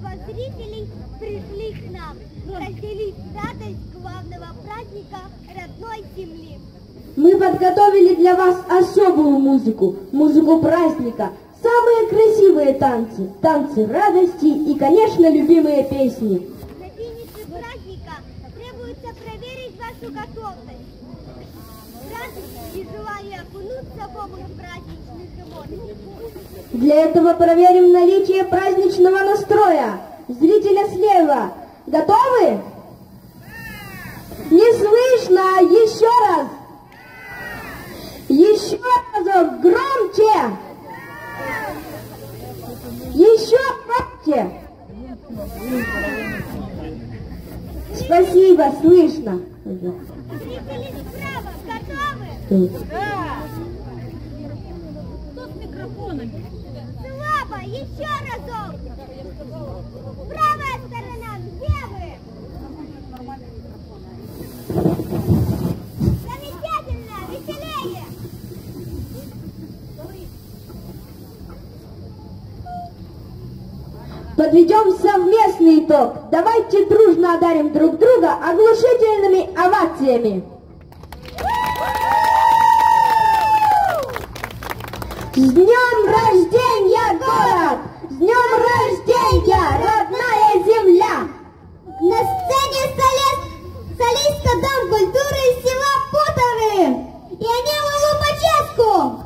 множество зрителей пришли к нам разделить радость главного праздника родной земли. Мы подготовили для вас особую музыку, музыку праздника, самые красивые танцы, танцы радости и, конечно, любимые песни. На финише праздника требуется проверить вашу готовность, радость и желание окунуться в омут праздничных эмоций. Для этого проверим наличие праздничного настроя. Зрителя слева. Готовы? Не слышно. Еще раз. Еще разок. Громче. Еще громче. Спасибо. Слышно. Зрители справа готовы? Да! Кто с микрофонами? Слабо, еще разок. Правая сторона, где вы? Замечательно, веселее. Подведем совместный итог. Давайте дружно одарим друг друга оглушительными овациями. С днем рождения, город! С днем рождения, родная земля! На сцене солистка Дом культуры из села Путовы. И они Лупачевску.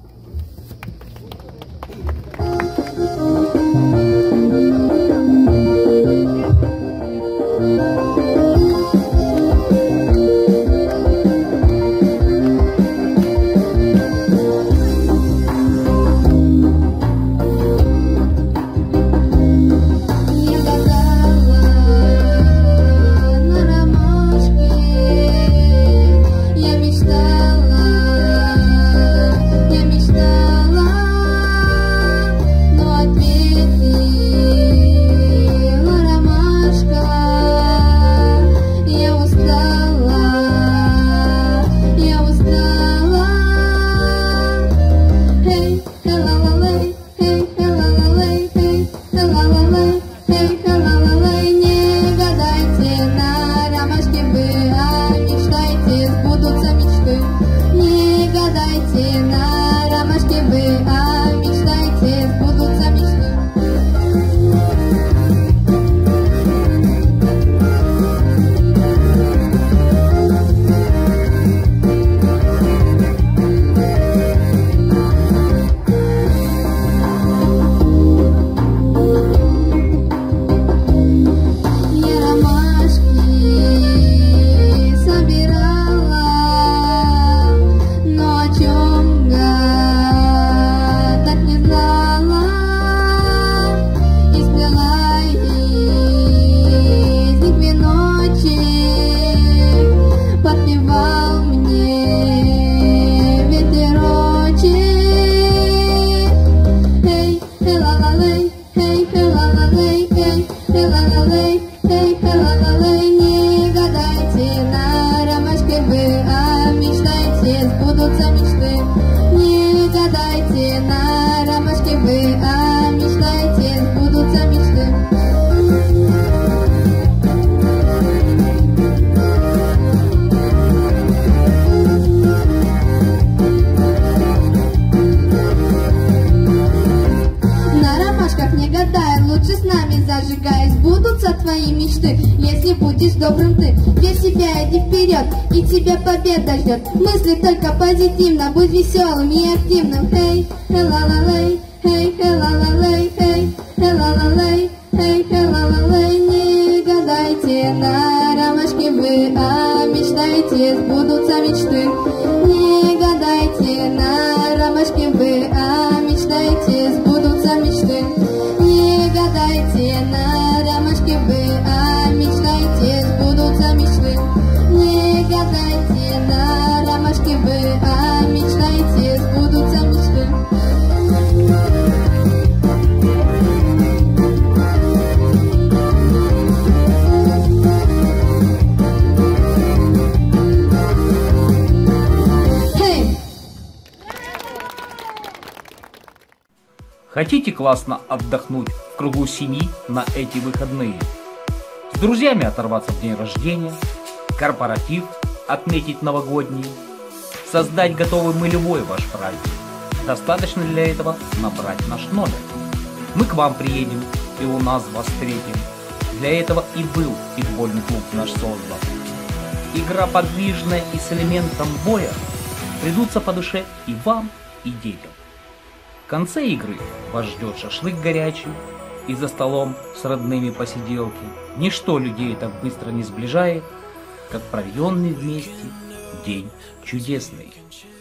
Твои мечты, если будешь добрым ты, для себя иди вперед, и тебя победа ждет. Мысли только позитивно, будь веселым и активным. Хей, хей-ла-ла-лей, хей, хей-ла-ла-лей, хей, хей-ла-ла-лей, хей, хей-ла-ла-лей. Не гадайте на ромашке вы, а мечтайте, сбудутся мечты. Не гадайте на ромашке вы, а мечтайте, сбудутся мечты. Не гадайте на ромашке вы, а мечтайте, сбудутся мечты. Не гадайте на ромашке вы, а мечтайте, сбудутся мечты. Хотите классно отдохнуть в кругу семьи на эти выходные? С друзьями оторваться в день рождения, корпоратив отметить новогодний, создать готовый мы любой ваш праздник. Достаточно для этого набрать наш номер. Мы к вам приедем и у нас вас встретим. Для этого и был питбольный клуб наш создан. Игра подвижная и с элементом боя придутся по душе и вам, и детям. В конце игры вас ждет шашлык горячий и за столом с родными посиделки. Ничто людей так быстро не сближает, как проведенный вместе день чудесный.